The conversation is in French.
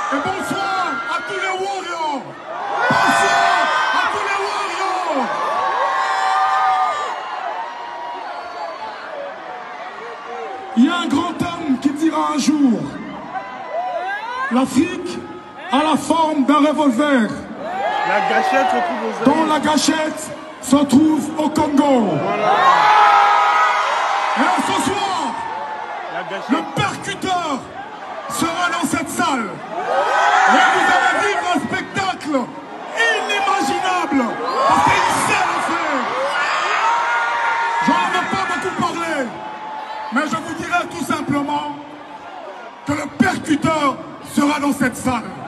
Et bonsoir à tous les warriors. Bonsoir à tous les warriors. Il y a un grand homme qui dira un jour: l'Afrique a la forme d'un revolver. La gâchette se trouve aux dont la gâchette se trouve au Congo. Voilà. Et ce soir, le percuteur sera dans cette salle. Et vous allez vivre un spectacle inimaginable. Parce qu'il sait le faire. J'en ai pas beaucoup parlé. Mais je vous dirai tout simplement que le percuteur sera dans cette salle.